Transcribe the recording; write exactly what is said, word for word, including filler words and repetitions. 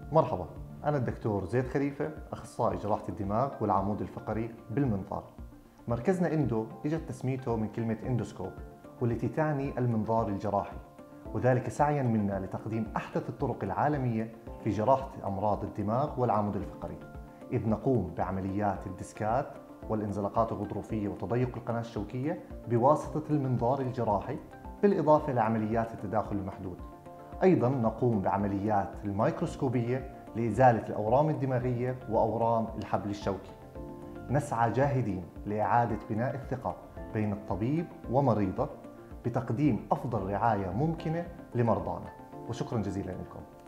مرحبا، أنا الدكتور زيد خليفة، أخصائي جراحة الدماغ والعمود الفقري بالمنظار. مركزنا إندو إجت تسميته من كلمة إندوسكوب، والتي تعني المنظار الجراحي، وذلك سعياً منا لتقديم أحدث الطرق العالمية في جراحة أمراض الدماغ والعمود الفقري، إذ نقوم بعمليات الديسكات والانزلاقات الغضروفية وتضيق القناة الشوكية بواسطة المنظار الجراحي، بالإضافة لعمليات التداخل المحدود. أيضاً نقوم بعمليات الميكروسكوبية لإزالة الأورام الدماغية وأورام الحبل الشوكي. نسعى جاهدين لإعادة بناء الثقة بين الطبيب ومريضه بتقديم أفضل رعاية ممكنة لمرضانا، وشكراً جزيلاً لكم.